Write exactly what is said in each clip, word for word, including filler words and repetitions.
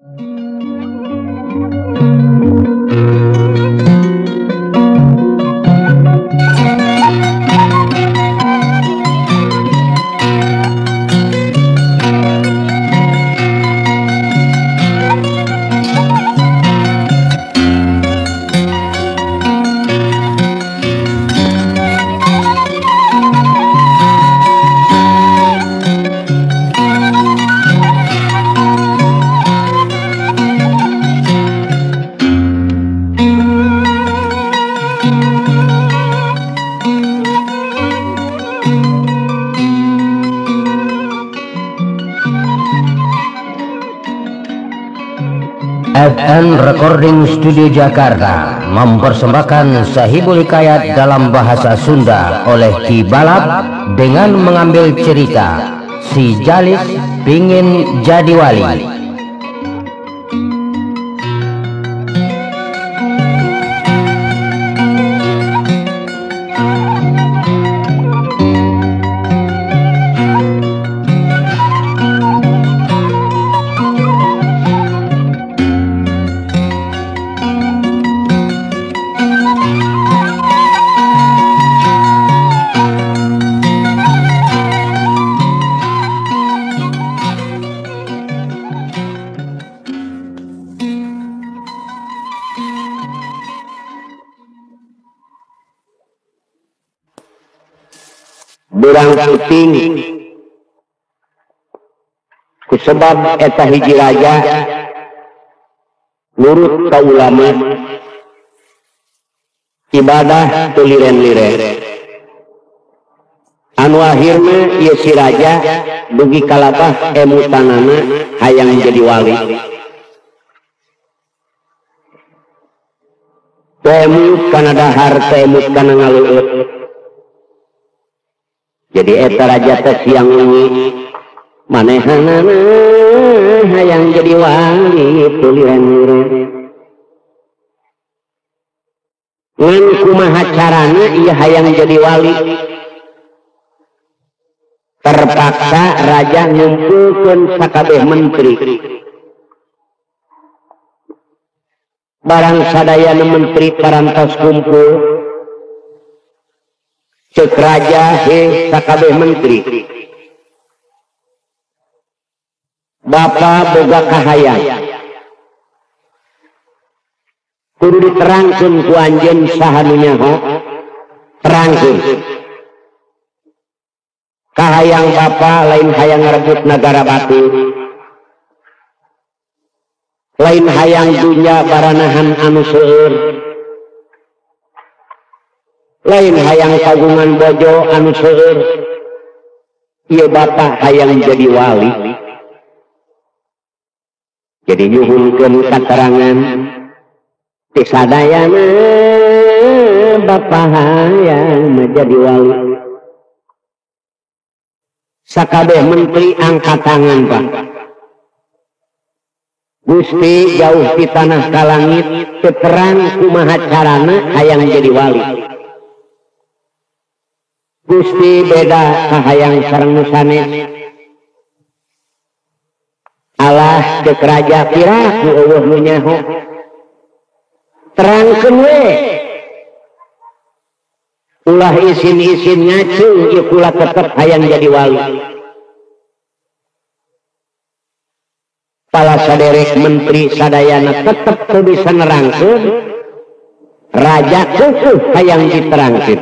F N Recording Studio Jakarta mempersembahkan Sahibul Hikayat dalam bahasa Sunda oleh Ki Balap dengan mengambil cerita Si Jalis Pingin Jadi Wali. Berang puting kusebab eta hiji raja nurut ka ulama ibadah teu liren-liren anu akhirna ieu si raja dugi kalabah emutanana hayang jadi wali. Temut kana dahar temut kana ngaleueut. Jadi eta raja teh siang wengi manehanana hayang jadi wali teu liren-liren. Ngan kumaha carana ieu hayang jadi wali? Terpaksa raja ngumpulkeun sakabeh menteri. Barang sadayana menteri parantos kumpul, cek raja he sakabeh menteri, Bapa boga kahayang kudu diterangkeun ku anjeun saha nu nyaho, terangkeun kahayang Bapa lain hayang ngarebut nagara batu, lain hayang dunya baranahan anu seueur, lain hayang kagungan bojo anu seueur. Ieu Bapa hayang jadi wali. Jadi nyuhunkeun katerangan ti sadayana Bapa hayang menjadi wali. Sakabeh menteri angkat tangan, Pak. Gusti jauh di tanah ka langit terang kumaha carana hayang jadi wali. Gusti beda kahayang sareng nu sanes. Allah cek raja pira ku eueuh nu nyaho. Terangkeun we. Ulah isin-isin ngaceung ieu kula tetep hayang jadi wali. Pala saderek menteri sadayana tetep teu bisa nerangkeun. Raja keukeut hayang diterangkeun.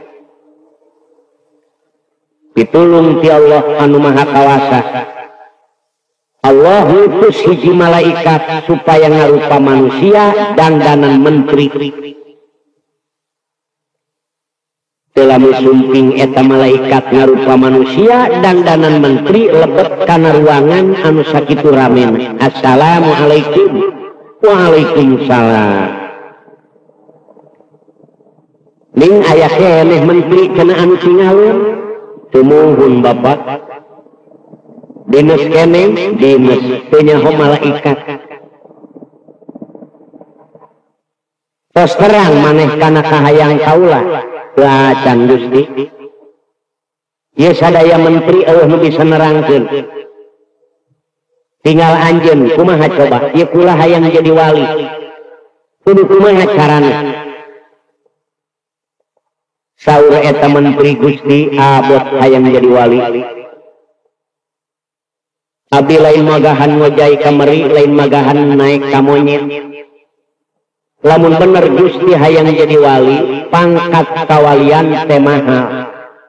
Pitulung ti Allah anu maha kawasa. Allah ngutus hiji malaikat supaya ngarupa manusia dandanan menteri. Lamun sumping eta malaikat ngarupa manusia dandanan menteri lebet kana ruangan anu sakitu ramena. Assalamualaikum. Waalaikumsalam. Ning aya keneh menteri kana anu tingalun. Tumuhun Bapak. Dinas keneh dinas teu nyaho malaikat. Tos terang maneh kana kahayang kaula. Lah can Gusti. Ieu sadaya menteri eueuh nu bisa nerangkeun. tinggal anjeun kumaha coba ieu kula hayang jadi wali kudu kumaha carana saur eta menteri Gusti abot hayang jadi wali abdi lain magahan ngojai kamari lain magahan naik ka monyet lamun bener Gusti hayang jadi wali pangkat kawalian teh mahal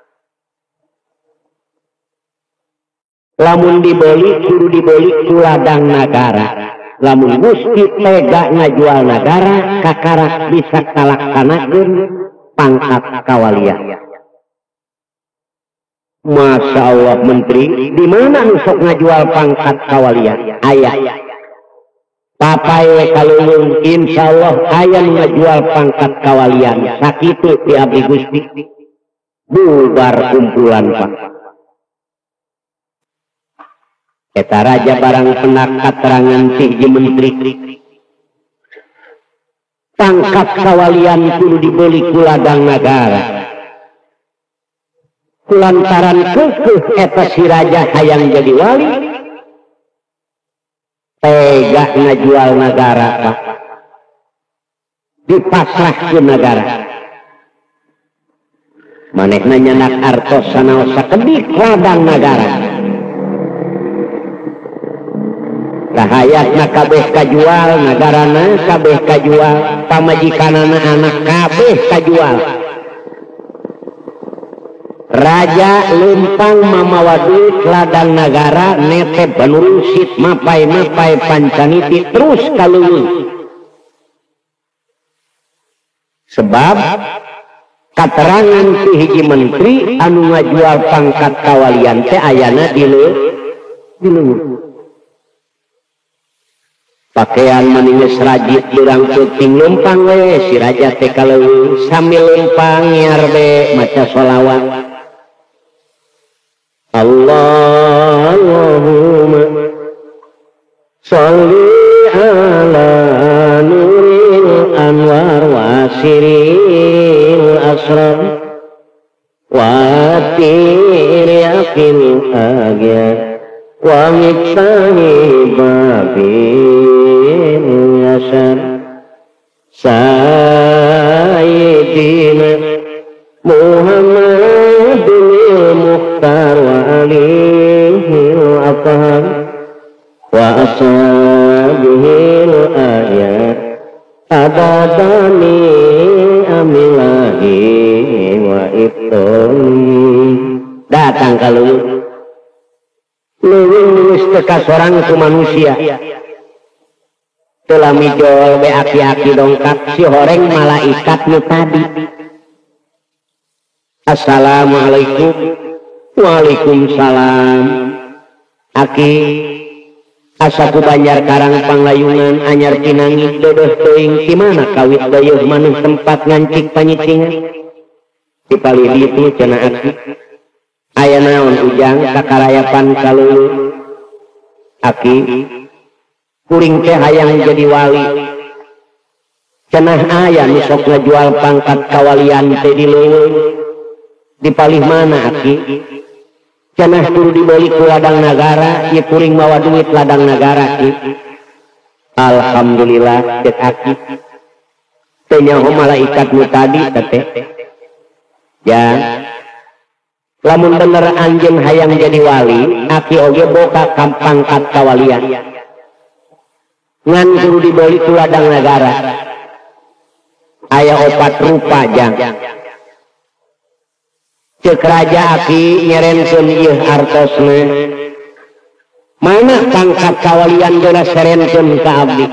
lamun dibeli kudu dibeli ku ladang nagara lamun Gusti tega ngajual nagara kakarak bisa kalaksanakeun pangkat kawalian. Masya Allah menteri di mana nu sok ngajual pangkat kawalian aya papai we kalulung insyaallah aya nu ngajual pangkat kawalian sakitu ti abdi Gusti bubar kumpulan Pak eta raja barang penak katerangan si hiji menteri pangkat kawalian kudu dibeli ku ladang nagara kulantaran keukeut eta si raja hayang jadi wali tega ngajual nagara Pak dipasrahkeun nagara manehna nyanak artos sanaos sakedik ladang nagara rahayatna kabeh kajual nagarana kabeh kajual pamajikanana anak kabeh kajual raja lempang mamawa duit ladang nagara netep banurusit mapai-mapai pancaniti terus kaleuweung sebab katerangan ti hiji menteri anu ngajual pangkat kawalian teh ayana di leuweung pakaian maninges rajit durang puting lempang we si raja teh kaleuweung sambil lempang nyiar be maca sholawat Allahumma sholli ala nuril anwar wasiril asrar wa tiryaqil agyar wa miksani babil yasar sayyidina Muhammadul Mukhtar wa alihil athhar wa ashabihil ayat abadani amilahi wa ibtoni datang kalau leuweung geus teu kasorang ku manusia telah mijol be aki-aki dongkap si horeng malaikat nu tadi assalamualaikum waalaikumsalam aki asa ku Banjar Karang Panglayungan anyar pinangih dodoh teuing ti mana kawit dayeuh maneh tempat ngancik panyicingan ti palih ditu cenah aki aya naon ujang kakarayapan kalulu aki kuring teh hayang jadi wali cenah aya nu sok ngajual pangkat kawalian teh di leuweung dipalih mana aki cenah kudu dibeli ku ladang nagara ieu kuring mawa duit ladang nagara ki alhamdulillah cek aki teh nyaho malaikat nu tadi teh ya lamun bener anjeun hayang jadi wali aki oge boga ka pangkat kawalian ngan kudu dibeli ku ladang nagara aya opat rupa jang ceuk raja aki nyerenkeun ieu artosna mana pangkat kawalian geuna serenkeun ka abdi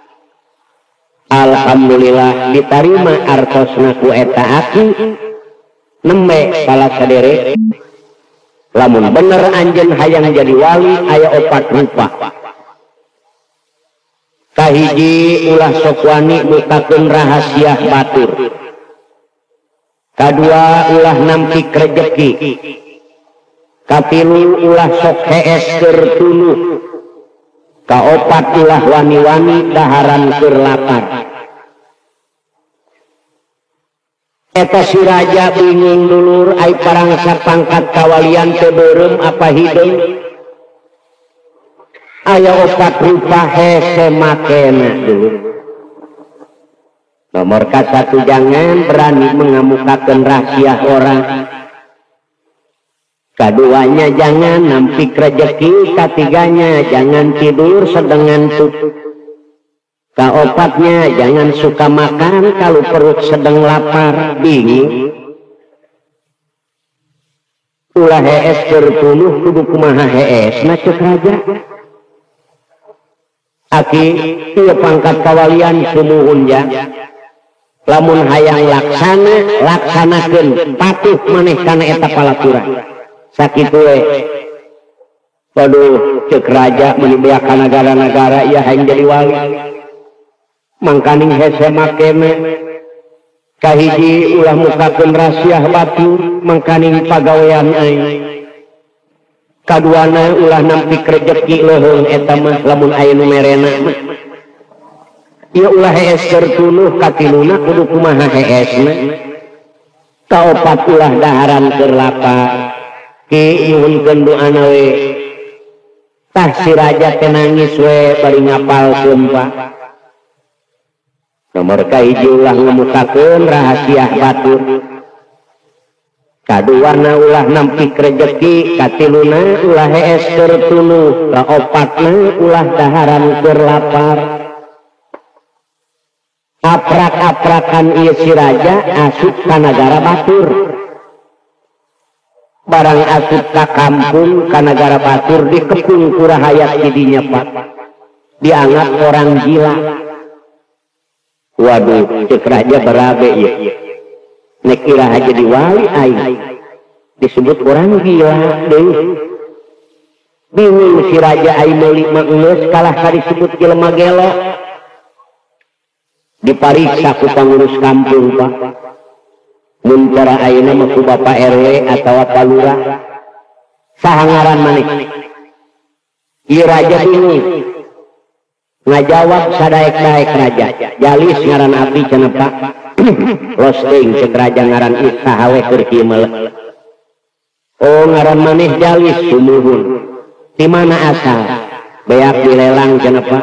alhamdulillah ditarima artosna ku eta aki nembe salah sadere lamun bener anjeun hayang jadi wali aya opat rupa kahiji ulah sok wani mukakeun rahasia batur kadua ulah nampik rejeki katilu ulah sok hees keur tuluh kaopat ulah wani-wani daharan keur lapar eta si raja bingung dulur ai parangsa pangkat kawalian teu beureum apa hideung aya opat rupa hese makena dulu. Nomor satu, jangan berani mengemukakan rahasia orang. Keduanya, jangan nampik rezeki. Ketiganya, jangan tidur sedang ngantuk. Keopatnya, jangan suka makan kalau perut sedang lapar, bingung. Ulah hees terpuluh kudu kumaha hees na cek raja. Aki ieu pangkat kawalian sumuhun ya. Lamun hayang laksana laksanakeun patuh maneh kana eta palaturan. Sakitu we. Waduh cek raja meuni beak ka negara-negara ieu hayang jadi wali. Mangkaning hese makena kahiji ulah mukakeun rahasia batur mangkaning pagawean aing. Kaduana ulah nampik rezeki leuheung eta mah lamun aya nu merena mah. Ieu ulah hees tertuluh katiluna kudu kumaha heesna. Kaopat ulah daharan keur lapar. Ki nyuhunkeun doana we. Tah si raja teh nangis we bari ngapalkeun Pak. Nomor kahiji ulah ngemukakeun rahasia batur. Kaduana ulah nampik rezeki, katiluna ulah hees tertuluh, kaopatna ulah daharan keur lapar. Aprak-aprakan ieu si raja asup ka nagara batur. Barang asup ka kampung ka nagara batur dikepung ku rahayat di dinya Pak. Dianggap orang gila. Waduh, cek raja berabe ya. Nek iraha jadi wali aing disebut orang gila deui. Bingung si raja aing meuli mah geus kalah ka disebut jelema gelo. Dipariksa ku pangurus kampung Pak. Mun cara ayeuna mah ku Bapak R W atawa Pak Lurah. Saha ngaran maneh? Ieu raja bingung. Ngajawab sadaek-daek raja. Jalis ngaran abdi cenah Pak. Losting cek raja ngaran isaha we keur kieu meuleut. Oh ngaran maneh Jalis sumuhun. Di mana asal? Beak dilelang cenah Pak.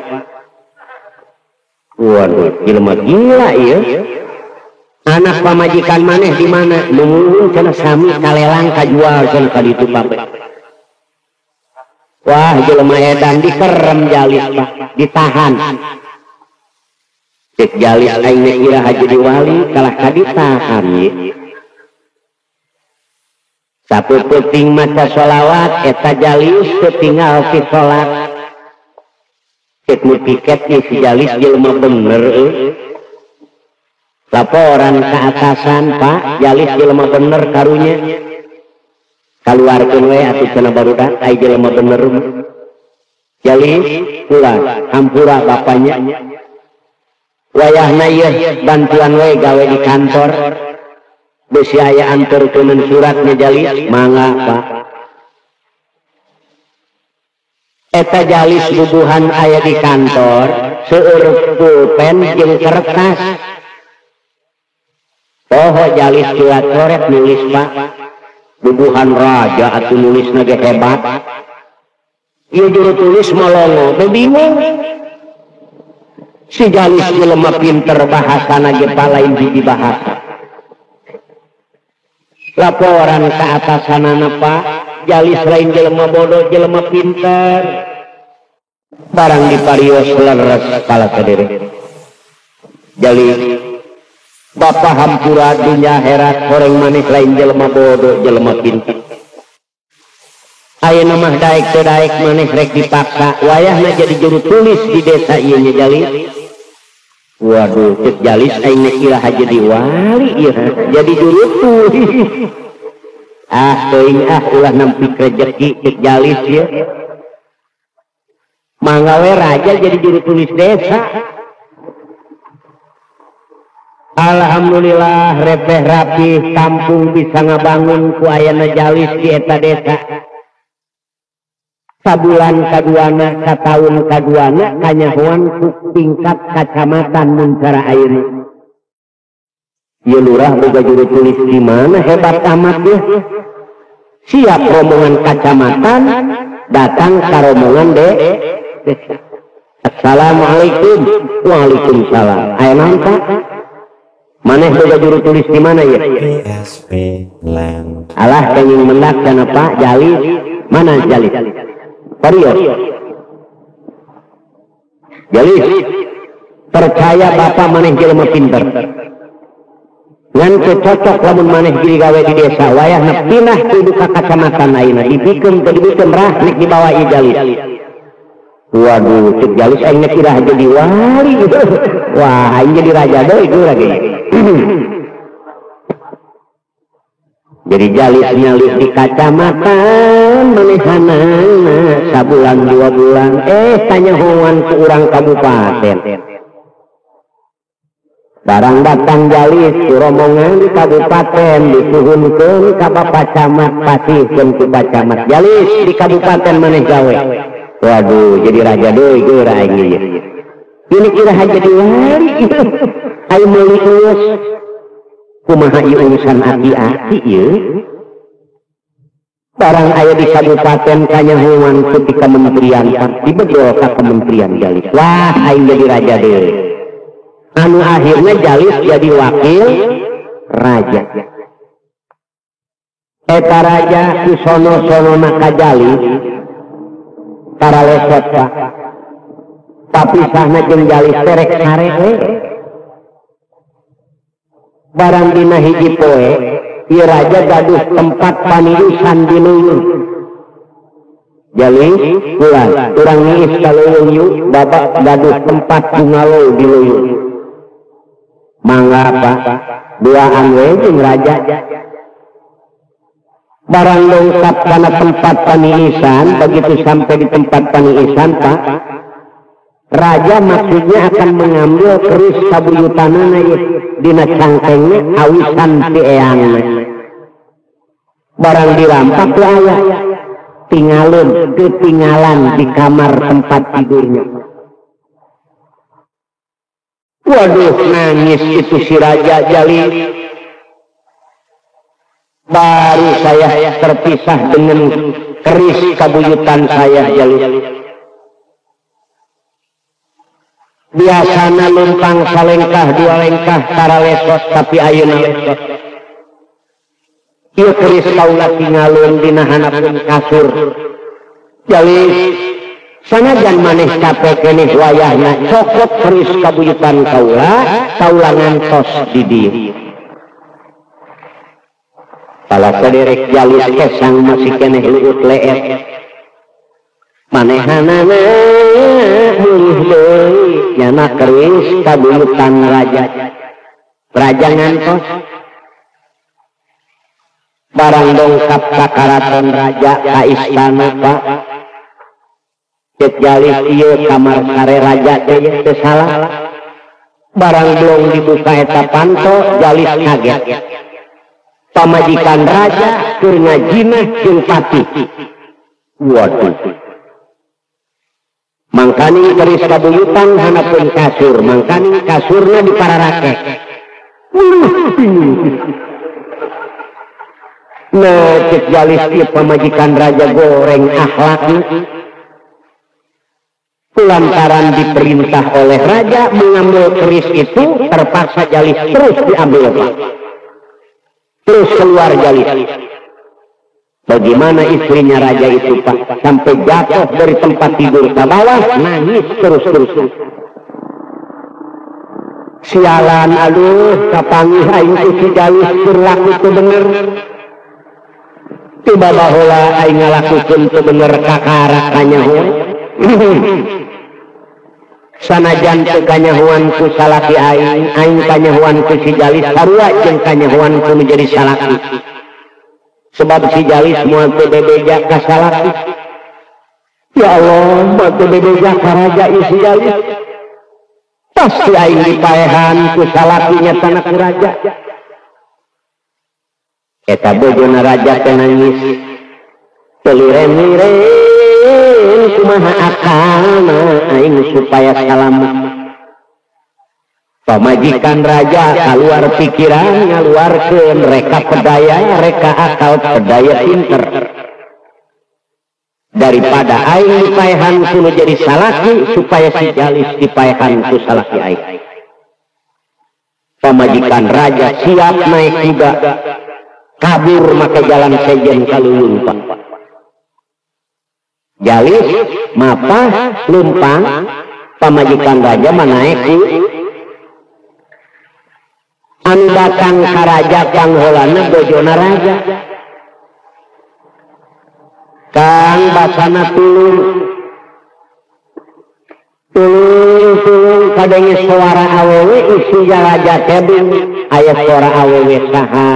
Waduh, jelema gila ieu. Anak pamajikan maneh di mana? Numuhun cenah sami kalelang kajual cenah ka ditu Pak. Wah, jelema edan dikerem Jalis Pak, ditahan. Cek Jalis aing nek iraha jadi wali kalah ka ditahan ye. Sapeuting maca sholawat eta Jalis teu tinggal ti salat. Cek nu piket ieu si Jalis jelema bener euy. Laporan ka atasan Pak, Jalis jelema bener karunya. Kaluarkeun we atuh cenah barudak ai jelema bener. Jalis pulang hampura bapaknya. Wayahna ieu bantuan we gawe di kantor. Besi aya anterkeun suratnya Jalis, mangga Pak. Eta Jalis bubuhan aya di kantor, seueur pulpen jeung kertas. Poho Jalis surat coret nulis Pak. Bubuhan raja atuh nulisna ge hebat. Ieu juru tulis molongo, teu bingung. Si Jalis jelema pinter bahasana ge palain hiji bahasa. Laporan ka atasanana Pak, Jalis lain jelema bodoh, jelema pinter. Barang diparios leres kala kadere. Jalis Bapak hampura dunya herat horeng maneh lain jelema bodoh, jelema pinter. Ayeuna mah daek teu daek maneh rek dipaksa wayahna jadi juru tulis di desa ieu nya Jalis. Waduh, cek Jalis aing nek iraha jadi wali ieu jadi juru tulis. Ah teuing ah ulah nampik rezeki cek Jalis ieu. Mangga we raja jadi juru tulis desa. Alhamdulillah repeh rapih kampung bisa ngabangun ku ayana Jalis di eta desa. Sabulan kaduana kataun kaduana kanyahoan ku tingkat kacamatan mun cara ayeuna. Ieu lurah boga juru tulis di mana hebat amat ya. Siap rombongan kacamatan datang ka rombongan de Assalamualaikum. Waalaikumsalam. Aya naon Pak? Maneh boga juru tulis di mana ya? P S P Land. Alah kenging mendak kana Pak Jalis. Mana Jalis? Serius. Jalis. Percaya Bapak maneh jelema pinter. Ngan cocok lamun maneh giri gawe di desa wayahna pinah kudu ka kacamatan ayeuna dipikeun teu dibikeun rah nek dibawa ieu Jalis. Waduh, cek Jalis aing nek irah jadi wali. Wah, aing jadi raja deui geura ge. Jadi Jalis nyalih di kacamatan manehana sabulan dua bulan eh tanya hoan ku urang kabupaten. Barang datang Jalis ku rombongan di kabupaten disuhunkeun ka Bapak Camat pasihkeun ku Pak Camat. Jalis di kabupaten maneh gawe. Waduh, jadi raja deui geura aing ieu. Ini kira jadi wali. Aing meuli geus. Kumaha ieu urusan ati-ati ieu? Barang aya di kabupaten kanyahoan ku ti kementerian dibedol ka kementerian Jalis. Wah, aing jadi raja deui. Anu akhirnya Jalis jadi wakil raja. Eta raja ku sono-sonona ka Jalis para lesot Pak. Tapi sahna jeung Jalis terek sare we. Barang dina hiji poe, ieu raja gaduh tempat paniusan di leuweung. Jalis, ulah urang ngiis ka leuweung yuk, Bapak gaduh tempat bungalow di leuweung. Mangga Pak, duaan we jeung raja. Barang dongkap kana tempat paniisan, begitu sampai di tempat paniisan Pak, raja maksudnya akan mengambil keris kabuyutanana ieu dina cangkengna awisan ti eangna. Barang dirampak teu aya, tinggalin ketinggalan di kamar tempat tidurnya. Waduh, nangis itu si Raja Jalis. Baru saya terpisah dengan keris kabuyutan saya Jalis. Biasana lumpang salengkah dua lengkah tara lesot tapi ayeuna lesot. Ieu keris kaula tingalun dina hanapeun kasur. Jalis, sanajan maneh capek keneh wayahna cokot keris kabuyutan kaula, kaula ngantos di dieu. Pala saderek Jalis kesang masih keneh luut leet. Manehanana mulih deui nyana keris kabuyutan raja. Raja ngantos. Barang dongkap ka karaton raja ka istana Pak. Cek Jalis ieu kamar sare raja teh teu salah. Barang belum dibuka eta panto Jalis kaget. Pamajikan raja keur ngajinah jeung patih. Waduh. Mangkaning keris kabuyutan hanapeun kasur, mangkaning kasurna dipararake. Nah, cek Jalis ieu pamajikan raja goreng akhlakna. Lantaran diperintah oleh raja mengambil keris itu, terpaksa Jalis terus diambil Pak. Terus keluar Jalis. Bagaimana istrinya raja itu Pak, sampai jatuh dari tempat tidur ke bawah, nangis terus-terus. Sialan, aduh, kapangih aing si Jalis berlaku teu bener. Tiba baheula aing ngalakukeun teu bener kakara kanyahoan. Sanajan teu kanyahoan ku salaki aing, aing kanyahoan ku si Jalis sarua jeung kanyahoan ku menjadi salaki. Sebab si Jalis moal teu bebeja ka salaki. Ya Allah, moal teu bebeja ka raja ieu si Jalis. Pasti aing dipaehan ku salakinya tanah ku raja. Eta bojona raja teh nangis. Peliren-liren kumaha akalna aing supaya salamet. Pamajikan raja keluar pikiran ngaluarkeun reka pedaya, reka akal pedaya pinter. daripada aing dipaehan kuno jadi salaki supaya si Jalis dipaehan ku salaki aing. Pamajikan raja siap naik kuda kabur make jalan sejen kalulun Pak. Jalis mapah lumpang pamajikan raja manaik ku anu datang ka raja pangholana bojona raja. Kang basana tulung tulung tulung kadenge suara awewe isi raja tebing aya suara awewe saha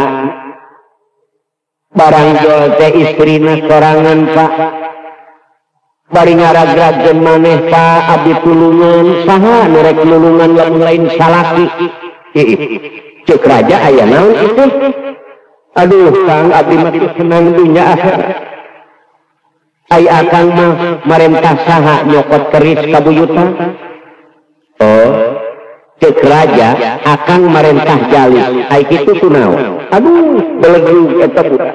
barang jol teh istrina sorangan Pak bari ngaragrajeun maneh Pak abdi tulungan saha nu rek nulungan lain salaki ceuk raja aya naon itu aduh Kang abdi mah senang dunya akhirat. Ai akang mah marentah saha nyokot keris kabuyutan. Oh, ceuk raja akang marentah Jalis. Ai kitu kunaon? Aduh, belegeng eta budak.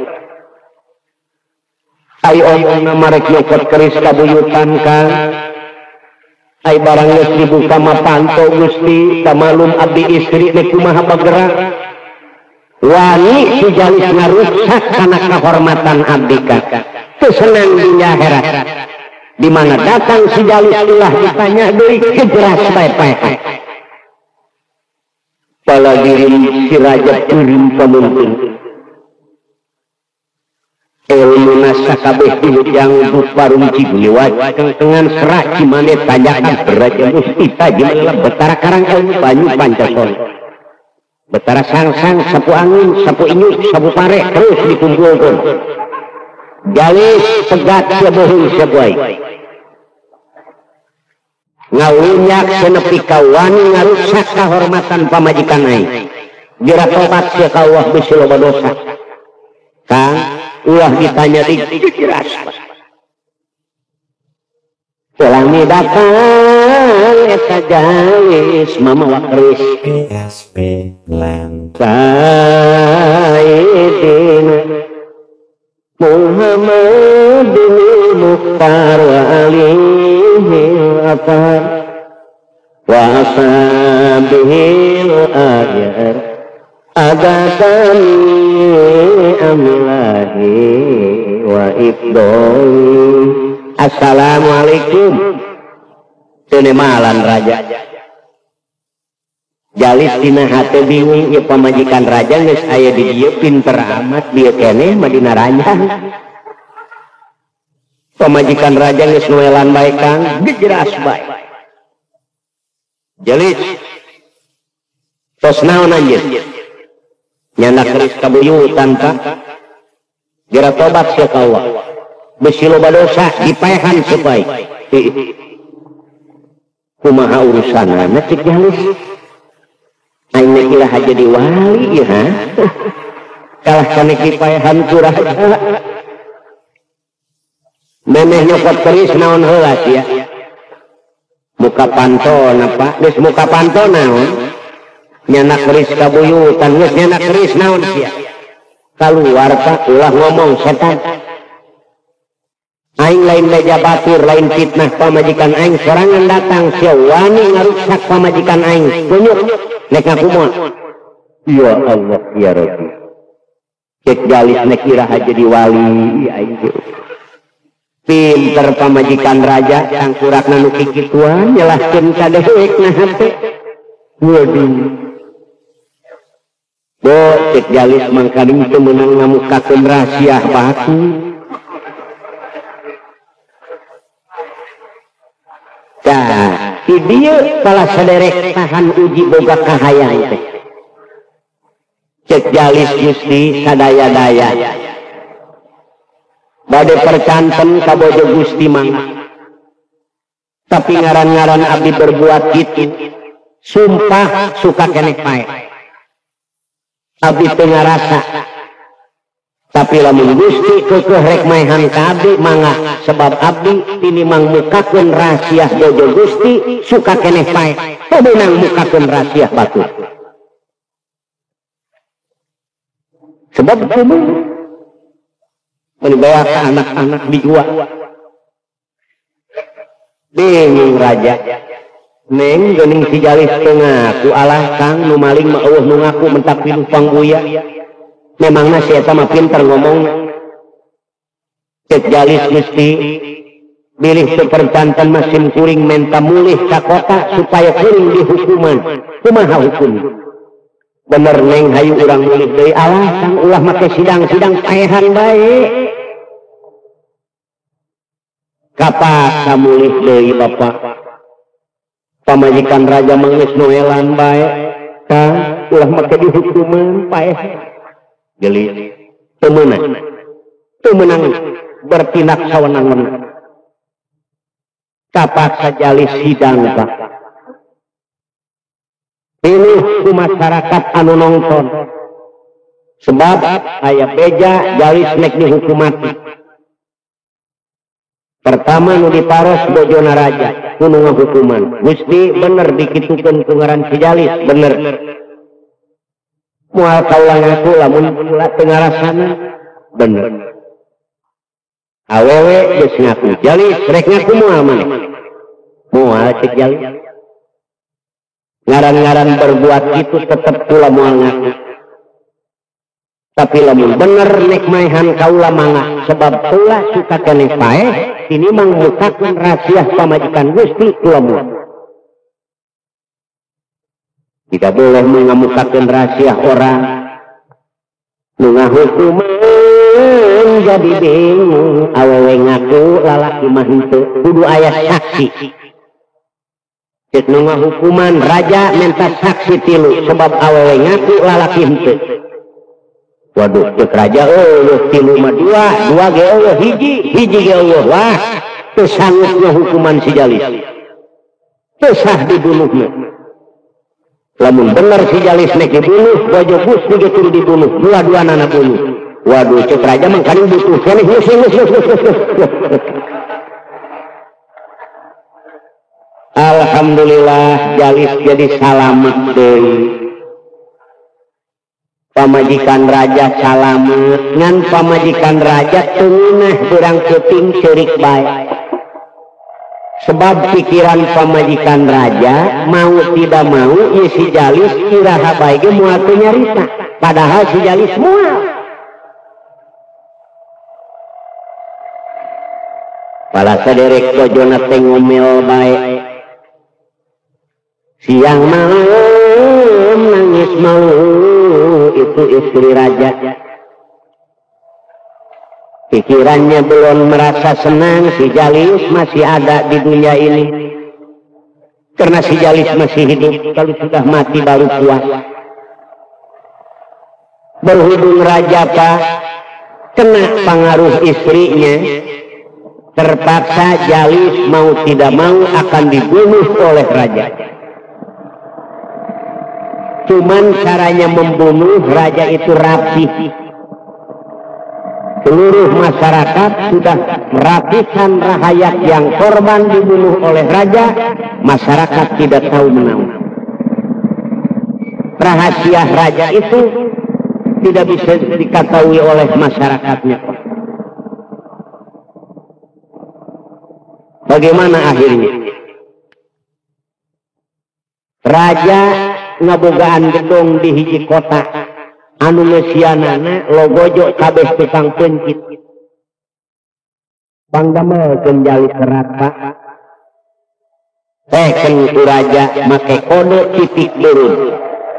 Ai omongna marek nyokot keris kabuyutan Kang. Ai barang geus dibuka mah panto Gusti, tamalum abdi istri teh kumaha bagerak. Wani si Jalis ngarusak kana kahormatan abdi kakak. Kesenang dunia akhirat. Di mana datang si Jalis ulah ditanya deui kejelas bae-bae. Pala dirim si raja turim pemimpin. Ilmu sakabeh yang parung ciguliwat tengan serak cimane tanyakan raja mustita gimana betara karang ilmu banyu Pancasila. Betara sang-sang sapu angin, sapu inyuk, sapu pare terus dikumpulkan. Jalis tegat sebohong sebuai ngawunyak senepi kawani ngarusak kahormatan pamajikan aing jera tobat sia ka Allah bisi loba dosa Kang ulah ditanya di jelas Pelangi datang eta Jalis mamawa keris P S P Land Sayyidina Muhammadul Mukhtar wa alihi athar wa ashabihil ahyar adatani amilahi wa ibdoi. Assalamualaikum. Tenemalan raja Jalis dina hate bingung ya pamajikan raja geus aya di dieu pinter amat dieu keneh mah dina ranjang. Pamajikan raja geus nuelan bae Kang, jelas bae. Jalis. Tos naon anjeun? Nyana keris kabuyutan Pak. Geura tobat sia ka Allah. Besi loba dosa dipaehan sebaik. Kumaha urusanna cik Jalis? Aing ilah jadi wali ya. Kalah kana kipaehan ku raja. Memeh nyokot keris naon heula sia? Muka pantona Pak, geus muka pantona naon? Nyana keris kabuyutan geus nyana keris naon sia? Kaluar Pak, ulah ngomong setan. Aing lain meja batur, lain fitnah pamajikan aing sorangan datang sia wani ngarusak pamajikan aing. Kunyuk nek ngakumoh. Ya Allah ya Rabbi. Cek Jalis nek kira jadi wali aing. Pinter pamajikan raja kang surakna nu kikituan nyelaskeun ka dewekna hate. Waduh. Bo cek Jalis mangkading teu meunang ngamukakeun rahasia batu. Nah, di dia salah saderek tahan uji boga kahayang teh. Cek Jalis Gusti sadaya-daya. Bade percanten ka bojo Gusti mangga. Tapi ngaran-ngaran abdi berbuat kitu. Sumpah suka keneh pae. Abdi teu ngarasa. Tapi lamun Gusti keukeuh rek maehan ka abdi mangga sebab abdi tinimang mukakeun rahasia bojo Gusti suka keneh pae teu meunang mukakeun rahasia batur. Sebab kumaha mun bae ka anak-anak di gua bingung raja. Neng geuning si Jalis teu ngaku alah Kang nu maling mah eueuh nu ngaku mentak pilu pangbuya. Memangna si eta mah pinter ngomong. Cek Jalis mesti bilih teu perjantan mesin kuring menta mulih ka kota supaya kuring dihukuman. Kumaha hukum? Bener Neng hayu urang mulih deui alah Kang ulah make sidang-sidang paehan bae. Kapak kamulih deui Bapak. Pamajikan raja manggeus noelan bae Kang ulah make dihukuman paeh gelis teu meunang teu meunang bertindak sawenang-wenang kapaksa Jalis sidang Pak pilih ku masyarakat anu nongton sebab aya beja Jalis nek dihukum mati. Pertama nu diparos bojona raja kudu ngahukuman. Gusti bener dikitukeun ku ngaran si Jalis bener. Moal kaula ngaku lamun kula teu ngarasana bener. Awewe geus ngaku Jalis rek ngaku moal maneh. Moal cek Jalis. Ngaran-ngaran berbuat itu tetep kula moal ngaku. Tapi lamun bener nek maehan kaula mangga sebab kula suka keneh paeh ini mangmukakeun rahasia pamajikan Gusti kula moal. Tidak boleh mengamukakeun rahasia orang nu ngahukuman jadi bingung awewe ngaku lalaki mah henteu kudu aya saksi. Cek nu ngahukuman raja minta saksi tilu sebab awewe ngaku lalaki henteu. Waduh, cek raja eueuh tilu mah dua, dua ge eueuh hiji, hiji ge eueuh. Wah, teu sanggupna hukuman si Jalis. Teu sah dibunuhna. Lamun bener si Jalis nek dibunuh, bojo Gusti ge teu dibunuh, dua-duana bunuh. Waduh, cek raja mah kan butuh keneh geus geus geus. Alhamdulillah Jalis jadi salamet deui. Pamajikan raja salamet ngan pamajikan raja teunah urang keuting ceurik bae sebab pikiran pamajikan raja mau tidak mau ieu si Jalis iraha bae ge moal teu nyarita padahal si Jalis moal pala saderek bojona teh ngomel bae siang malam nangis malu itu istri raja. Pikirannya belum merasa senang si Jalis masih ada di dunia ini. Karena si Jalis masih hidup, kalau sudah mati baru puas. Berhubung raja Pak kena pengaruh istrinya, terpaksa Jalis mau tidak mau akan dibunuh oleh raja. Cuman caranya membunuh raja itu rapi. Seluruh masyarakat sudah merapikan rahayat yang korban dibunuh oleh raja. Masyarakat tidak tahu menahu. Rahasia raja itu tidak bisa diketahui oleh masyarakatnya. Bagaimana akhirnya? Raja ngabogaan gedung di hiji kota anu mesianana logojo kabeh tukang pencit pangdamelkeun Jalis rata teken ku raja make kode titik beureuh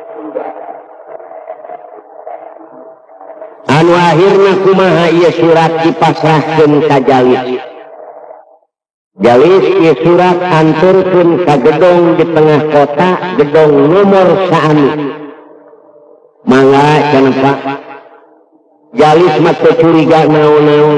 anu akhirna kumaha ieu surat dipasrahkeun ka Jalis. Jalis ieu surat anturkeun ka gedung di tengah kota, gedung nomor saanu. Mangga cenah Pak. Jalis mah teu curiga naon-naon.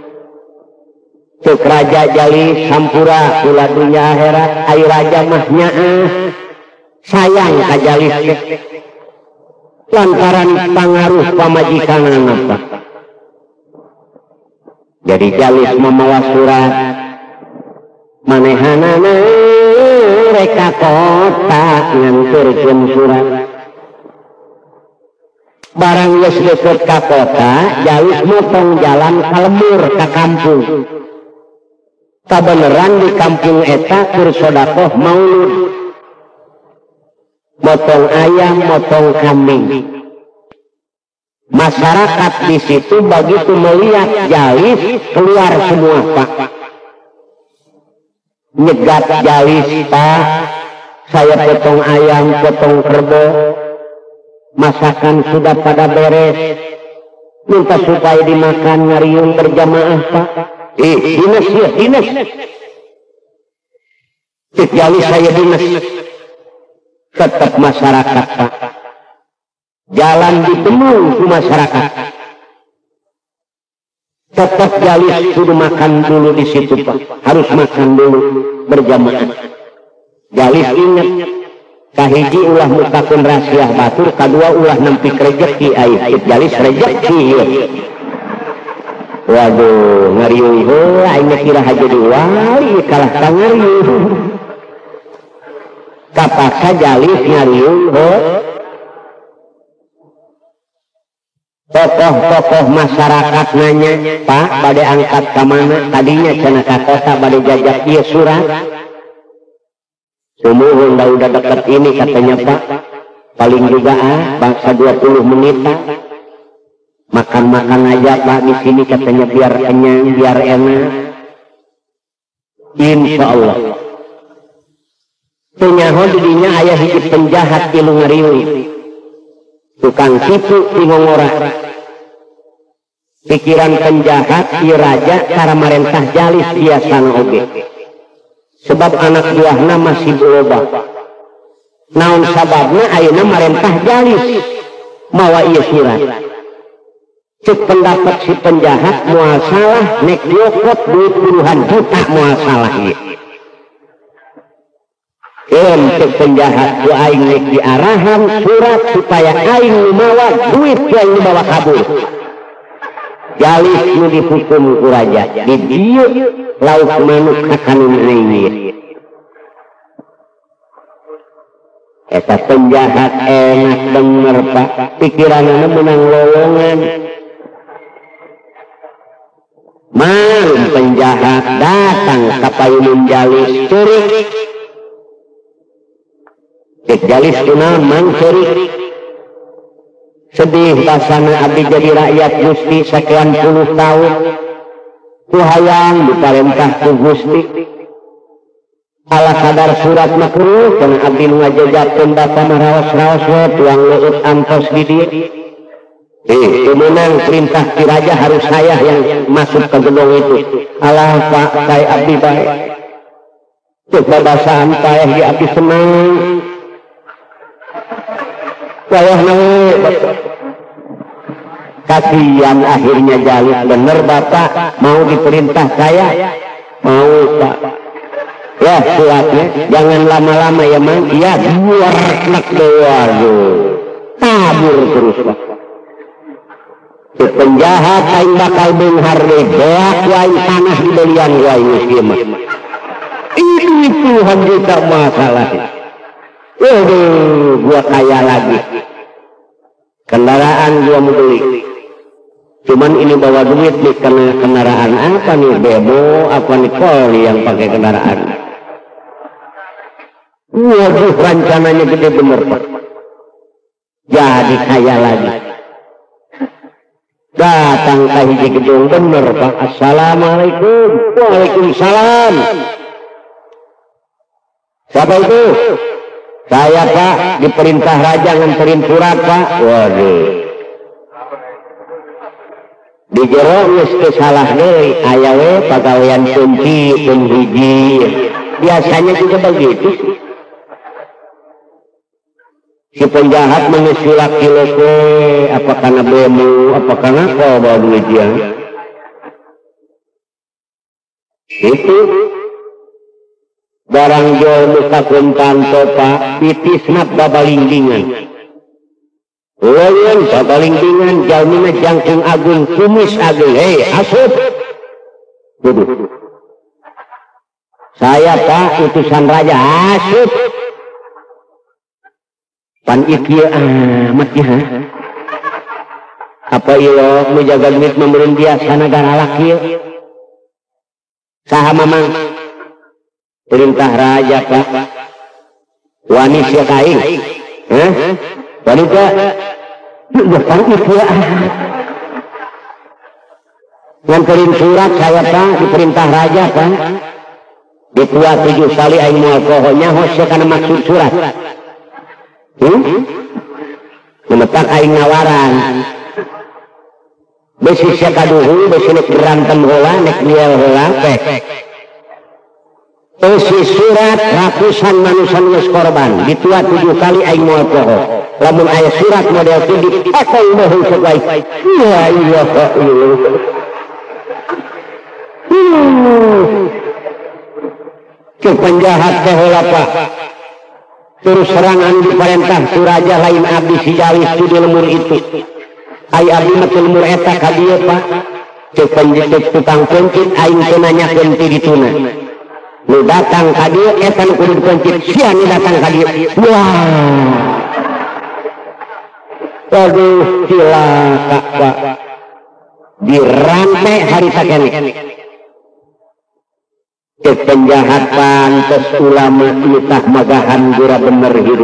Ceuk raja Jalis sampura kula dunya akhirat, ai raja mah nyaah. Sayang ka Jalis teh. Lantaran pangaruh pamajikanana Pak. Jadi Jalis memawa surat manehanana reka kota nganturkeun surat barang geus deukeut ka kota Jalis motong jalan ka lembur ka kampung kabeneran di kampung eta keur sodakoh maulud, motong ayam, motong kambing. Masyarakat di situ begitu melihat Jalis keluar semua, Pak. Nyegat Jalis, Pak, saya potong ayam, potong kerbau, masakan sudah pada beres, minta supaya dimakan ngariung berjamaah, Pak. Eh, dinas ya, dinas. Cik Jalis saya dinas. Tetap masyarakat, Pak. Jalan dipenuhi ke masyarakat. Tetap Jalis sudah makan dulu di situ, Pak. Harus makan dulu berjamaah. Jalis ingat, kahiji ulah mutakun rahasia batur, kedua ulah nampik rejeki air. Jalis rejeki. Waduh, ngariung ho, aing kira haja diwali kalah ka ngariung. Kapaksa Jalis ngariung ho. Tokoh-tokoh masyarakat nanya, Pak, bade angkat ke mana? Tadinya cenah ka kota bade jajak ieu surat. Sumuhun da udah dekat ini katanya, Pak. Paling juga ah, bangsa dua puluh menit, Pak. Makan-makan aja, Pak, di sini katanya biar kenyang, biar enak. Insya Allah. Penyaho didinya ayah hiji penjahat ilu ngariung. Tukang tipu di ngongora. Pikiran penjahat di raja cara marentah Jalis biasana oge. Sebab anak buahna masih beloba. Naon sababna ayeuna marentah Jalis mawa ieu surat. Cek pendapat si penjahat moal salah nek nyokot duit puluhan juta moal salah ieu. Em cek penjahat ku aing nek diarahan surat supaya aing mawa duit yang dibawa kabur. Jalis nu dihukum ku raja di dieu lauk manuk kakanun aing. Eta penjahat enak bener, Pak. Pikiranna menang lowongan. Malum penjahat datang ka payunan Jalis ceurik. Cek Jalis kunaon mang ceurik. Sedih basana abdi jadi rakyat Gusti sekian puluh tahun. Ku hayang diparentah ku Gusti. Ala kadar surat makruh kana abdi nu ngajajakeun bapa maraos-raos we tuang leueut antos di dieu. Eh, kemenang perintah si raja harus saya yang masuk ke gedung itu. Alah, Pak, saya abdi baik. Cek babasaan payah di abdi senang. Payah nawe, Bapak. Kasihan akhirnya Jalis bener, Bapak. Mau diperintah saya? Mau, Pak. Ya, suratnya. Jangan lama-lama ya, Mang. Ya, dua reknak doang. Tabur terus, Pak. Penjahat aing bakal menghargai beak wain tanah di belian wain muslimah. Ini Tuhan juga masalah. Waduh, gua kaya lagi. Kendaraan gua mau beli. Cuman ini bawa duit nih kena kendaraan apa nih, bebo apa nih koli yang pakai kendaraan. Waduh, rencananya gede bener, Pak. Jadi kaya lagi. Datang ke hiji gedung bener, Pak. Assalamualaikum. Waalaikumsalam. Siapa itu? Saya, Pak, diperintah raja nganterin surat, Pak. Waduh. Di jero geus teu salah deui, aya we pagawean kunci pun hiji. Biasanya juga begitu. Si penjahat mengisi laki-laki, apa karena bemu, apa karena kau bawa duit dia. Itu barang jual muka kuntanto, Pak, pitisna babalingdingan. Lawan babalingdingan jalmina jangkung agung kumis agung. Hei, asup. Duduk. Saya, Pak, utusan raja, asup. Pan ikieu amat ya. Apa ilo menjaga duit memberi biasa negara laki. saha mamang perintah raja Pak wanis ya kain hah wanita bukan itu ya nganterin surat saya Pak diperintah raja Pak ditua tujuh kali aing moal pohonya hosnya karena maksud surat hmm? memetak aing nawaran besi sia kaduhung besi nek berantem heula nek duel heula teh isi surat ratusan manusia geus korban ditua tujuh kali aing moal poho lamun aya surat model teu dipekol moho sok baik ya iya kok ke penjahat teh heula Pak terus serangan diperintah Suraja lain abdi si Jalis di lemur itu ai abdi mah lemur eta ka dieu Pak cek penjepit tukang pencit aing teu nanyakeun ti dituna nu datang ka dieu eta nu kudu dipencit sia nu datang ka dieu wah aduh cilaka Pak dirantai hari sakene cek penjahat pantes ulama itah magahan gura bener hirup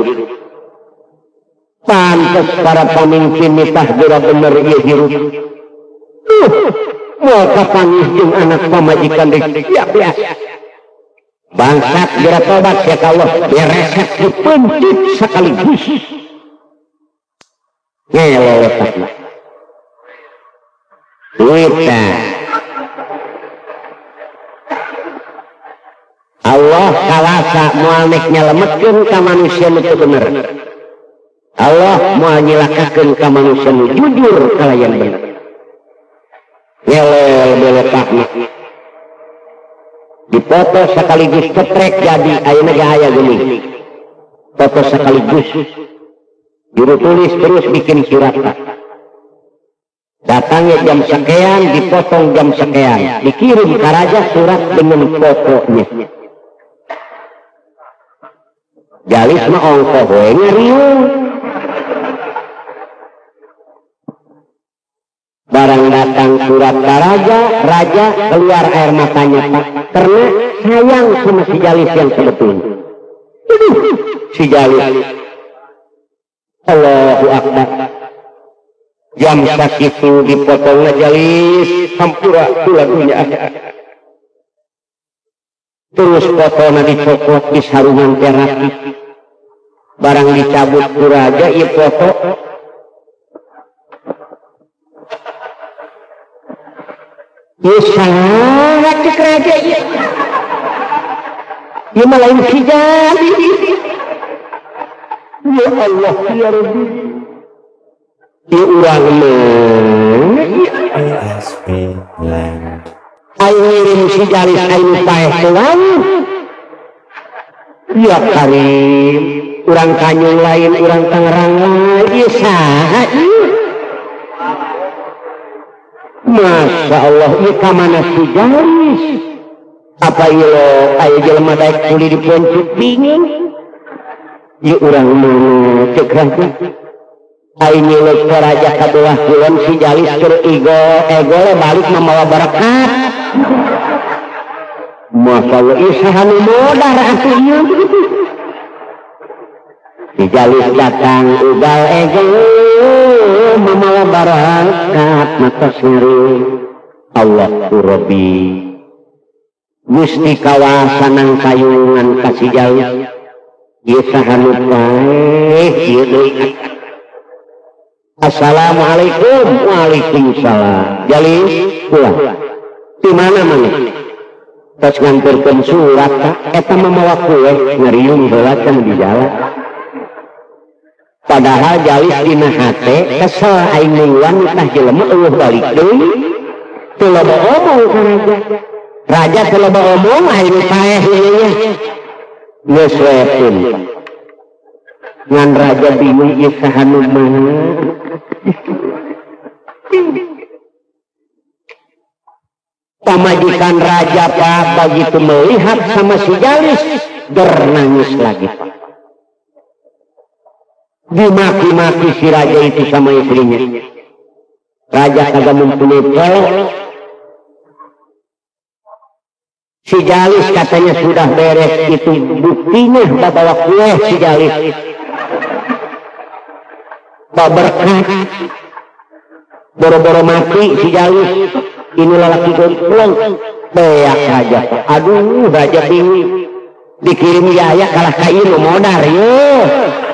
pantes para pemimpin itah gura bener ieu hirup uh, mau kapangih jeung anak pamajikan deui ya biasa bangsat gura tobat ya Allah beresek dipencit sekaligus ngeleletakna duitna Allah kalasa moal nek nyalametkeun ka manusia nu teu bener Allah moal nyilakakeun ka manusia nu jujur kalayan bener ngelel beletakna dipoto sekaligus cetrek jadi ayeuna ge aya geuning foto sekaligus juru tulis terus bikin surat datangnya jam sekian dipotong jam sekian dikirim ke raja surat dengan fotonya Jalis mah ongkoh we ngariung barang datang surat ke raja raja keluar air matanya Pak karena sayang sama si Jalis yang sebetulnya si Jalis Allahu Akbar jam sakitu dipotongnya Jalis hampura lagunya terus fotona dicopot di sarungan terapi barang dicabut ku raja ieu foto ieu saha cek raja ieu ieu mah lain si Jalis ya Allah ya Rabbi ieu urang mah A S P Land. ayo ngirim si Jalis ayo paeh tuan ya Karim urang Kanyung lain urang Tangerang lain ieu saha ieu Masya Allah ieu ka mana si Jalis apa ieu lo aya jelema daek kuli dipencet bingung ieu urang mah cek raja ayo nyeluk ke raja kabelah kulon si Jalis keur ego ego le balik mamawa berkat Masya Allah isaha nu modar atuh ieu si Jalis datang ugal ego mamawa berkat matos ngeureum Allahu Rabbi Gusti kawasanang kayungan ka si Jalis ieu saha nu paeh ieu deui Assalamualaikum waalaikumsalam Jalis pulang di mana mana tos nganturkeun surat tak eta mamawa kue ngeriung heula can di jalan padahal Jalis dina hate kesel aing mingguan tah jelema eueuh balik deui teu loba omong ka raja raja teu loba omong aing paeh ieu geus we pun ngan raja bingung ieu saha nu mah pamajikan raja Pak begitu melihat sama si Jalis bernangis lagi Pak dimaki-maki si raja itu sama istrinya raja kagak mempunyai pelok Si Jalis katanya sudah beres, itu buktinya bawa kue si Jalis. Bawa berkat. Boro-boro mati si Jalis. Ini lelaki gomplong. Beak raja. Aduh, raja tinggi. Dikirim Yaya kalah kain modar yuk.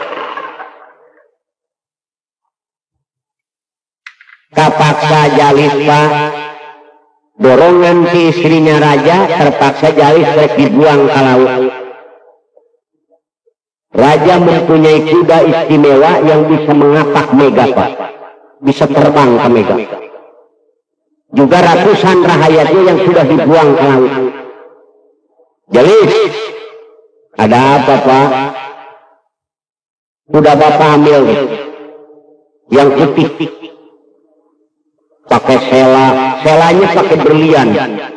Kapaksa Jalis Pak. Dorongan si istrinya raja, terpaksa Jalis rek dibuang ke laut. Raja mempunyai kuda istimewa yang bisa mengapak mega Pak. Bisa terbang ke mega. Juga ratusan rahayatnya yang sudah dibuang ke laut. Jalis, ada apa Pak? Kuda Bapak ambil yang putih. Pakai sela, selanya pakai berlian.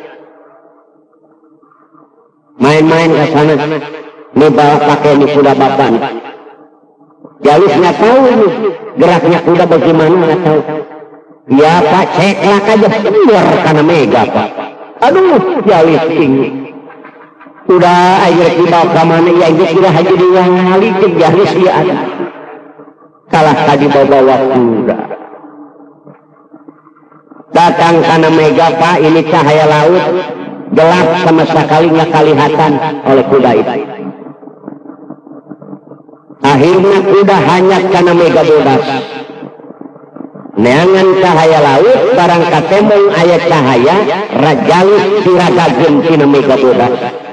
Main-main ke sana. Nih bawa pakai ini kuda Bapak nih. Jalis nggak tahu nih geraknya kuda bagaimana, nggak tahu. Ya Pak, ceklak aja keluar karena mega Pak. Aduh, Jalis tinggi. Udah air dibawa ke mana ya, ini sudah haji dua kali ke Jalis ya ada. Kalah tadi bawa kuda. Datang karena mega Pak, ini cahaya laut gelap sama sekali nggak kelihatan oleh kuda itu. Akhirnya kuda hanyut karena mega bodas. Neangan cahaya laut barang katemong ayat cahaya Rajalis siragagem tina mega bodas.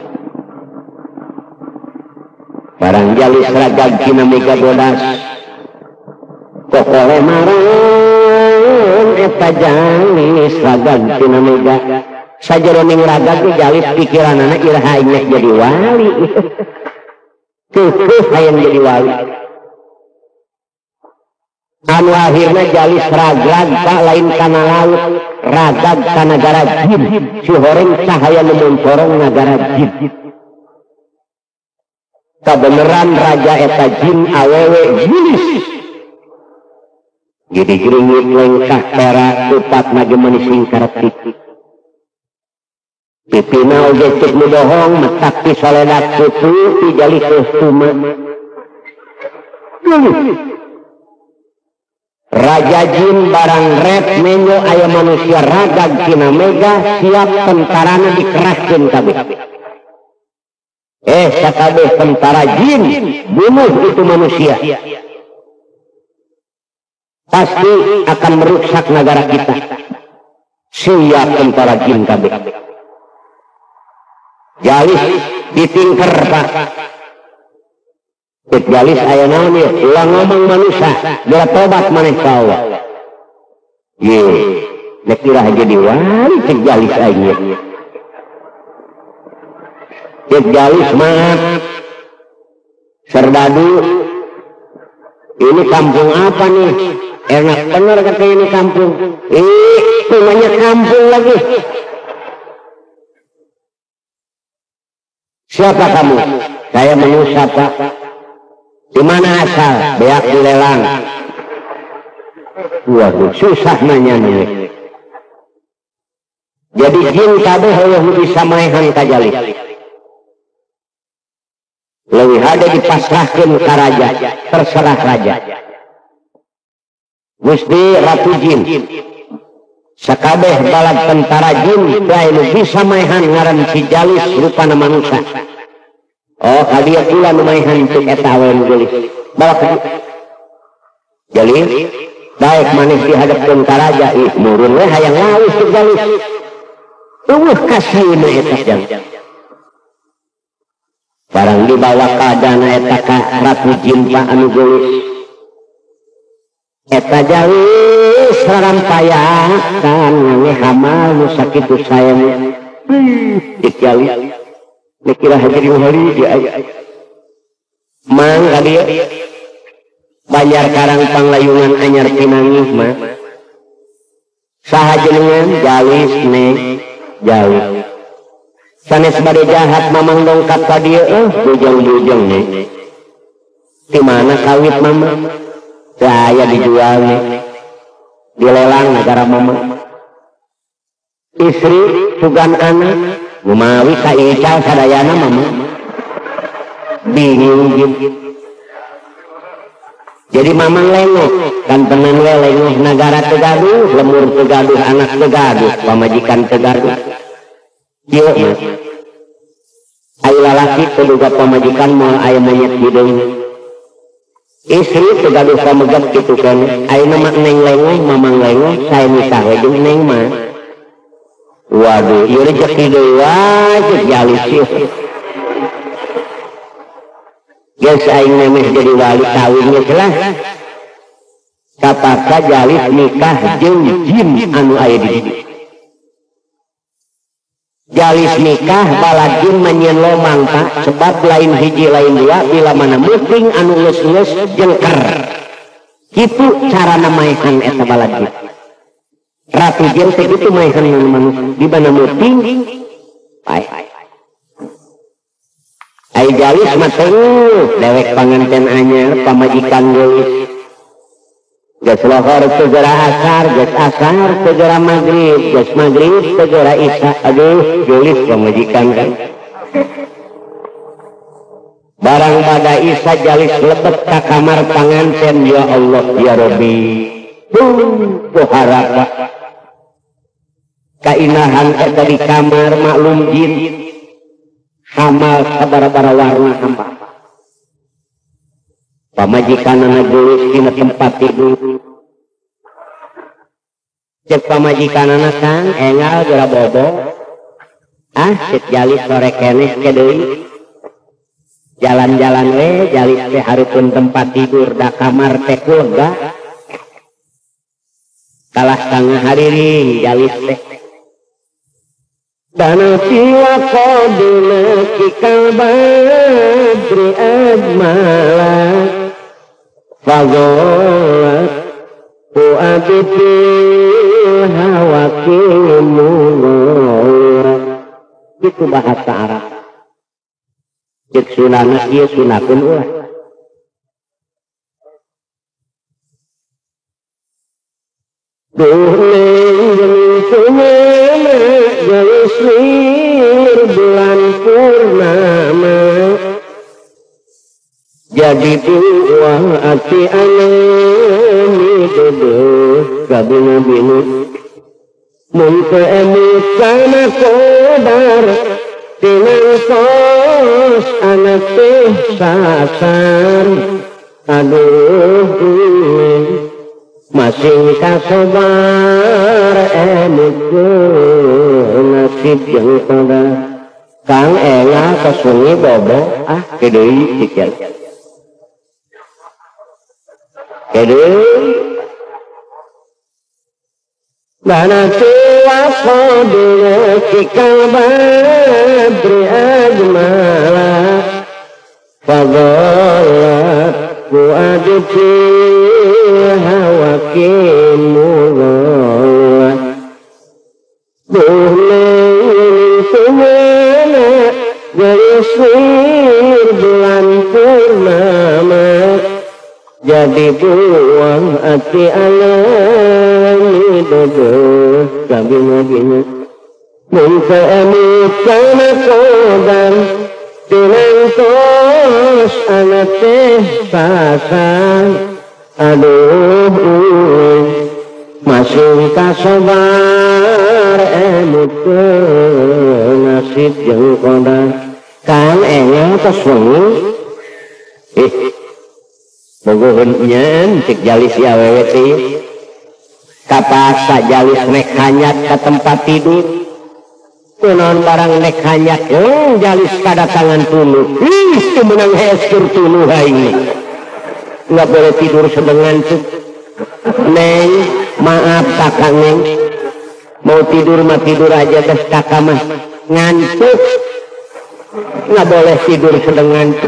Barang Jalis ragag tina mega bodas. Kokole marang eta Jalis ragag tina mega. Sajeroning ragag ge Jalis pikiranana iraha aing jadi wali. Keukeut hayang jadi wali. Anu akhirna Jalis ragag Pak lain kana laut, ragag ka nagara jin. Si horeng cahaya nu moncorong nagara jin. Kabeneran raja eta jin awewe Jalis. Jadi geringit lengkah perak tupat nagemani singkartik. Pipina oge cek nu bohong metak ti soledak putu ti Jalis kostuma. Raja jin barang red menyo aya manusia ragag tina mega siap tentarana dikerahkeun kabeh. Eh sakabeh tentara jin bunuh itu manusia. Pasti akan merusak negara kita. Siap tentara jin kabeh. Jalis ditingker Pak. Cek Jalis aya naon ieu? Ulang ngomong manusia, geura tobat maneh ka Allah. Ye, nek kira jadi wali cek Jalis aing ieu. Cek Jalis maaf. Serdadu, ini kampung apa nih? Enak bener kata ini kampung. Eh, namanya kampung lagi. Siapa kamu? Saya manusia Pak. Di mana asal? Beak dilelang. Waduh, susah nanya nih. Jadi jin kabeh heueuh bisa maehan ka Jalis. Leuwih hade dipasrahkeun ka raja, terserah raja. Gusti Ratu Jin. Sakabeh balad tentara jin teu anu bisa maehan ngaran si Jalis rupana manusia. Oh, kadia pula nu maehan cek eta awewe Jalis. Bawa ka Jalis. Baik manis dihadapkeun ka raja, ih murun we hayang laus cek Jalis. Eueuh kasieuna eta Jalis. Barang dibawa ka dana eta ka Ratu Jin Pak anu Jalis. Eta Jalis rarampayakan ngange hamal nu sakitu sayang. Cek Jalis. Nikira hajri hari dia mang kadia Banjar Karang Panglayungan anyar pinangih mah saha jenengan Jalis neng Jalis sanes bade jahat mamang dongkap ka dieu eh bujang-bujang neng di mana kawit mama saya dijual nih dilelang negara mama istri sugan anak Gumawi ka ical sadayana mama bingung gitu. Jadi mamang lengok kan tenan we lengok negara tegaduh, lemur tegaduh, anak tegaduh, pamajikan tegaduh. Ieu mah aya lalaki teduga pamajikan moal aya monyet hideung. Istri tegaduh pamegep kitu kan. Ayeuna mah neng lengok, mamang lengok, sae nikah we jeung neng mah. Waduh, ieu rezeki deui wae jalis ieu. Geus aing memeh jadi wali kawin geus lah. Kapaka jalis nikah jeung jin anu aya di dieu. Jalis nikah balad jin manyeun lomang tak sebab lain hiji lain dua bila mana muting anu geus-geus jengker. Kitu carana maehan eta balad jin. Ratu jin teh kitu maehan manusia di mana muting pae. Ai jalis mah teueuh dewek panganten anyar pamajikan geus. Geus lohor segera asar, geus asar segera maghrib, geus maghrib segera isya. Aduh, gelis pamajikan kan. Barang pada isya jalis lebet ka kamar panganten, ya Allah ya Rabbi. Tuh harap kainahan eta di kamar maklum jin. Hamal sabara-bara warna hamba. Pamajikanana geus dina tempat tidur. Cek pamajikanana Kang engal geura bobo. Ah, cek jalis sore keneh ke deui. Jalan-jalan we jalis teh hareupeun tempat tidur da kamar teh lega. Kalah tangah hariring jalis teh. Dana siwa kodina kikal badri ajmala fagolat fu'aditil hawakimulora. Itu bahasa Arab. Cek sunana iya sunakun ulah. Duhling sunana gelisir bulan purnama jadi dua hati aneh duduk kabina binu mun keemut kana kodar tinang sos anak teh sasar. Aduh masing kasobar emut nasib yang pada Kang engal ke sungai bobo ah kedeui cikal kedeui dana tuwa kodina cikal badri ajmala fagolat fu'aditi hawakimullah. Duhling sunana gelisir bulan purnama jadi buang hati alami duduk kabina-bina mun keemut kana kodam tinang tos anak teh sasar. Aduh masing kasobar emut nasib jeung kodar. Kang engal tos wengi ih bogoheun nyen cek jalis ya awewe teh kapasa jalis nek hanyat ka tempat tidur kunaon barang nek hanyat oh jalis kadatangan tuluh ih teu meunang heskeun tuluh aing nggak boleh tidur sedengan tuh. Neng maaf kakak neng mau tidur mah tidur aja dah kakak mah ngantuk nggak boleh tidur sedengan tuh.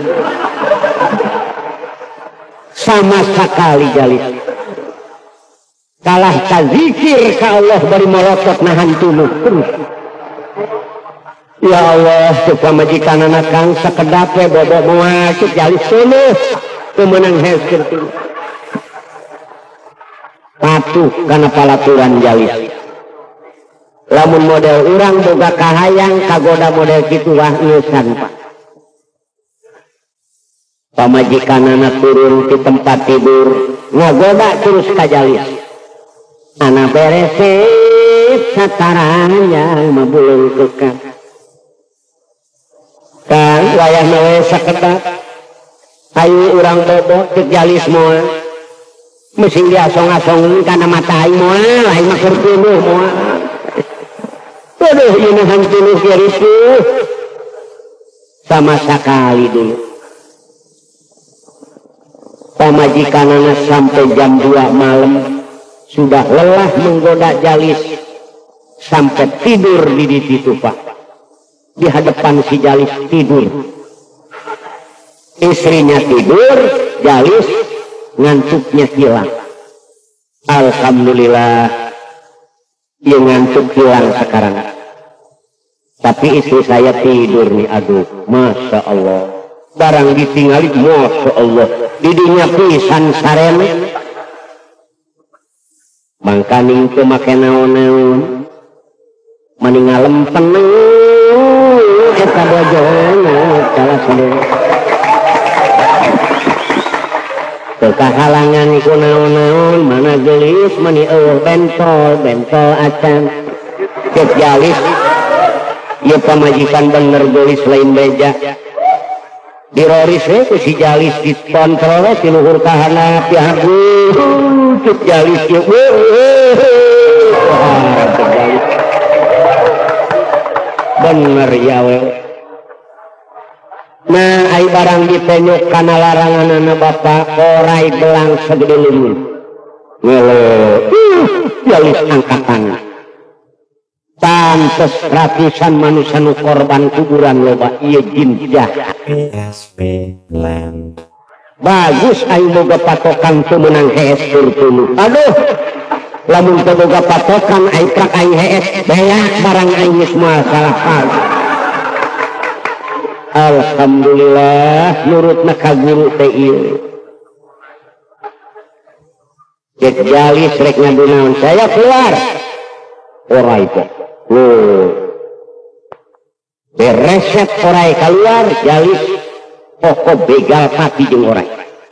Sama sekali jalis kalah ka zikir ka Allah bari molotot nahan tuluh terus. Ya Allah suka majikan anak Kang sakedap we bobo moal cek jalis tuluh pemenang heskeun tuluh patuh karena palaturan jalis lamun model urang boga kahayang kagoda model kitu wah nyusan Pak. Pamajikanana turun di tempat tidur ngagoda terus kajalis ana beresep sataranya mabulung tukang kang wayah nawe sakedak ayu urang bobo cek jalis moal mesin diasong-asongin karena mata aing moal aing mah keur tuluh moal aduh ieu mah tuluh kieu sama sekali dulu. Pamajikanana sampai jam dua malam sudah lelah menggoda jalis sampai tidur di situ Pak. Di hadapan si jalis tidur. Istrinya tidur, jalis ngantuknya hilang. Alhamdulillah dia ngantuk hilang sekarang. Tapi istri saya tidur nih, aduh, masya Allah. Barang ditinggali, masya Allah. Didinya pisan sareme. Mangkaning teu make naon-naon. Maningalem teneng eta bojona salah sendiri. Teu kahalangan iku naon-naon, mana gelis, mani eueuh bentol, bentol acan. Cek jalis. Ieu pamajikan bener gelis lain beja. Diroris we ku si jalis dikontrol we ti luhur ka handap pihak cek jalis ieu. Bener ya we. Nah ai barang dipenyuk kana laranganana bapa orai belang segede limun. Ngelo. Jalis angkatan. Pantes ratusan manusia nu korban kuburan loba ieu jin jahat. P S P Land. Bagus aing boga patokan teu meunang hees tur tuluy. Aduh. Lamun teu boga patokan aing prak aing hees beak barang aing geus moal salah hal. Alhamdulillah nurutna ka guru teh ieu. Cek jalis rek ngadunaon saya keluar. Orai po. Loh. Bereset orai keluar jalis pokok begal pati jeung orai.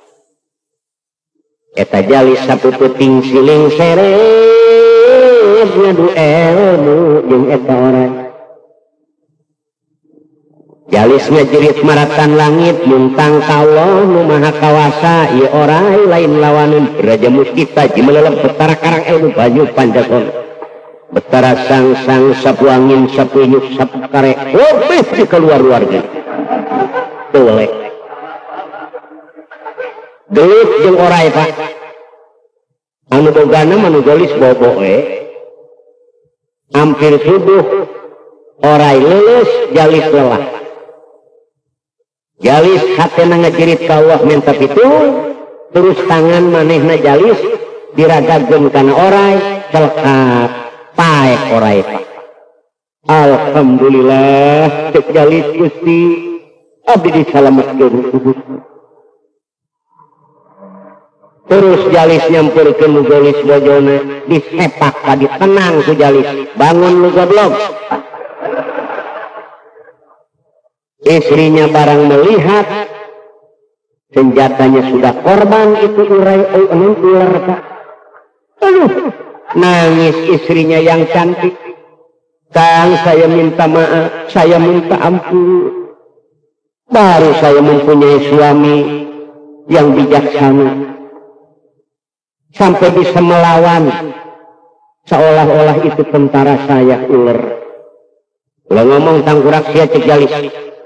Eta jalis sapuputing siling seret ngadu ilmu jeung eta orai. Jalis ngajerit maratan langit muntang ka Allah nu maha kawasa ieu orai lain lawaneun Raja Muskita jimelelep betara karang ilmu banyu Panjagona. Betara sang-sang sapu angin, sapu inyuk, sapu kare, wabih di keluar-luar gini. Tolek. Gelit jeung orai Pak. Anu bogana manu gelis bobo we. Hampir subuh, orai lulus, jalis lelah. Jalis hatena ngajerit ka Allah minta pitung, terus tangan manehna jalis, diragageun kana orai, celkap. Paek orai Pak. Alhamdulillah cek jalis Gusti abdi disalametkeun kubusna. Terus jalis nyamperkeun nu gelis bojona disepak ka ditenang ku jalis. Bangun lu goblok. Istrinya barang melihat senjatanya sudah korban itu urai anu ular Pak. Aduh. Nangis istrinya yang cantik. Kang saya minta maaf, saya minta ampun. Baru saya mempunyai suami yang bijaksana. Sampai bisa melawan. Seolah-olah itu tentara saya ular. Lo ngomong tangkurak sia cek jalis.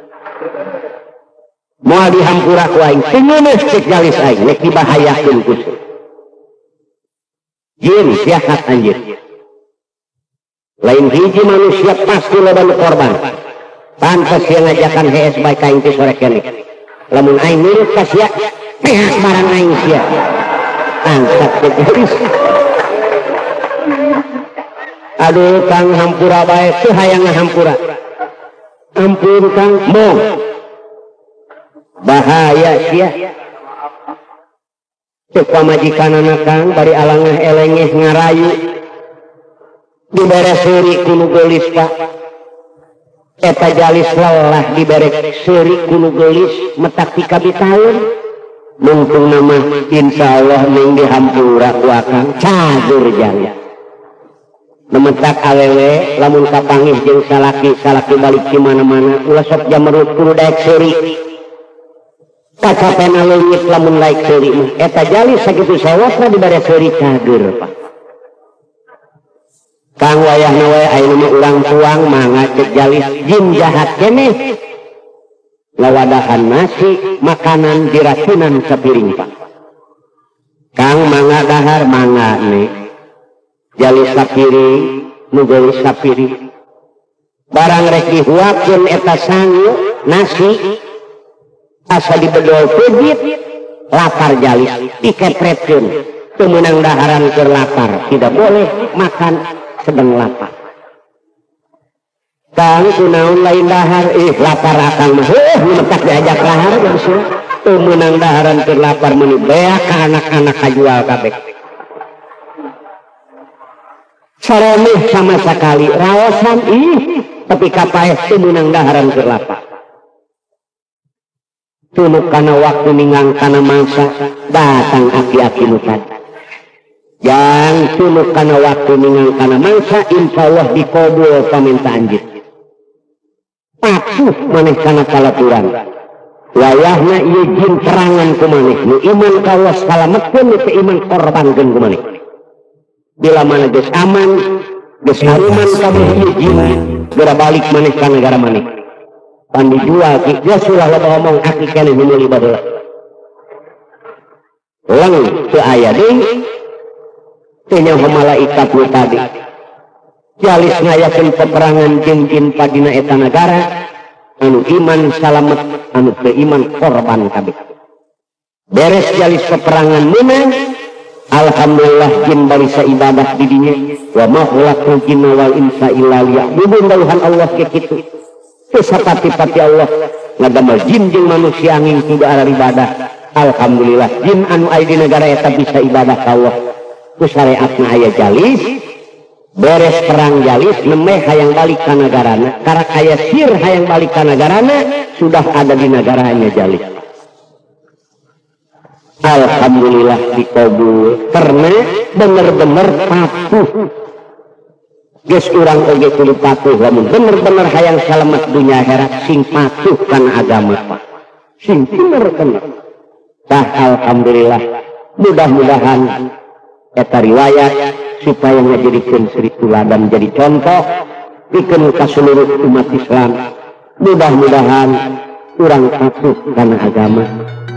Moal dihampurak waing. Singunes cek jalis aing. Nek dibahayakeun kusuk. Jin jahat anjir. Lain hiji manusia pasti loba nu korban. Pantes yang ngajakan hees baik aing teh sore kene. Lamun aing nurut ka sia, pihak barang aing sia. Angkat geus. Aduh Kang hampura bae teu hayang ngahampura. Ampun Kang, mong. Bahaya sia. Cek pamajikanana Kang bari alangah elengeh ngarayu dibere seuri kuno gelis Pak eta jalis lelah dibere seuri kuno gelis metak tika bitaun mungtung nama insyaallah ning dihampura ku akang cagur jalis memetak awewe lamun kapangih jeung salaki salaki balik di mana-mana ulah sok jamerut kudu daek seuri kacapena leungit lamun laik seuri mah eta jalis sakitu sawasna dibere seuri cager Pak kang wayahna wae ayeuna mah urang tuang mangga cek jalis jin jahat keneh lawadahan nasi makanan diracunan sapiring Pak kang mangga dahar mangga nih jalis sapiring nu gelis sapiring barang rek dihuapkeun eta sangu nasi asa dibedol pebit lapar jalis dikepretkeun teu meunang daharan keur lapar tidak boleh makan sedang lapar kang kunaon lain dahar ih lapar akang mah heuh metak diajak lahar geus teu meunang daharan keur lapar meuni beak ka anak-anak kajual kabeh saremeh sama sekali raosan ih tapi kapaeh teu meunang daharan keur lapar tulup kana waktu ningang kana mangsa datang aki-aki nu tadi yang tulup kana waktu ningang kana mangsa insyaallah dikabul pamintaan jit patuh maneh kana kalaturan wayahna ieu jin terangan ku maneh nu iman ka Allah salametkeun nu teu iman korbankeun ku maneh bila mana geus aman geus haruman kabeh ieu jin geura balik maneh ka negara maneh pan dijual ki geus ulah loba omong aki keneh nu meuli baheula leng teu aya deui teu nyaho malaikat nu tadi jalis ngayakeun peperangan jeung jin padina eta nagara anu iman salamet anu teu iman korban kabeh beres jalis peperangan menang alhamdulillah jin barisa ibadah di dinya wa ma khalaqul jinna wal insa illa liya'budun dauhan Allah ke kitu teu sapati-pati Allah ngadamel jin jeung manusia angin kudu ara ibadah alhamdulillah jin anu aya di negara eta bisa ibadah ka Allah ku syariatna aya jalis beres perang jalis nemeh hayang balik ka nagarana karak aya sir hayang balik ka nagarana sudah ada di negaranya jalis alhamdulillah dikabul karena bener-bener patuh geus urang oge kudu patuh lamun bener-bener hayang salamet dunya akhirat sing patuh kana agama Pak sing bener bener tah alhamdulillah mudah-mudahan eta riwayat supaya ngajadikeun suri tuladan jadi contoh pikeun ka seluruh umat Islam mudah-mudahan urang patuh kana agama